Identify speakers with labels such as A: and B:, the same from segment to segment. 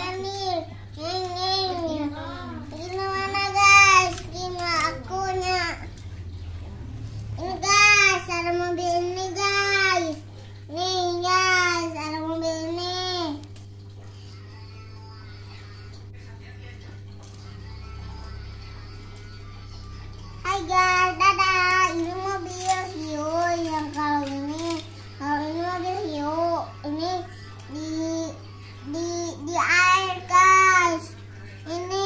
A: nih. Ini mana guys? Ini akunya. Ini guys, ada mobil ini guys. Nih guys, ada mobil ini. Hai guys, dadah. Ini mobil hiu yang kalau ini mobil hiu. Ini di air guys. Ini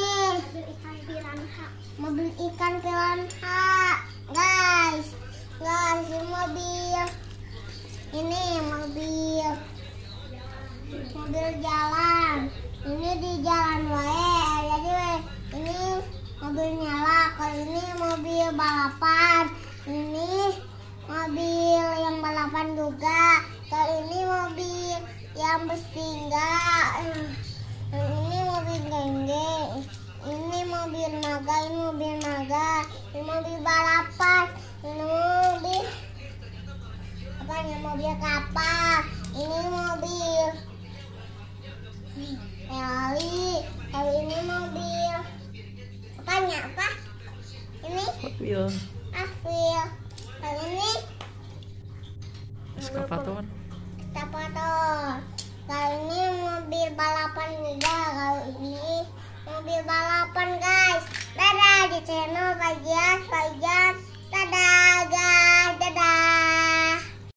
A: mobil ikan piranha guys. Ini mobil. Ini mobil jalan. Ini di jalan wae. Jadi ini mobil nyala. Kalau ini mobil balapan. Ini mobil yang balapan juga. Kalau ini mobil yang bertinggal. Ini mobil geng-geng. Ini mobil naga. Ini mobil balapan. Ini mobil mobil kapal. Ini mobil rally. Kalau ini mobil apa? Ini
B: mobil
A: Afil. Kalau ini
B: eskavator.
A: Kalau ini mobil balapan juga. Kalau ini mobil balapan guys. Dadah di channel Fajar. Dadah.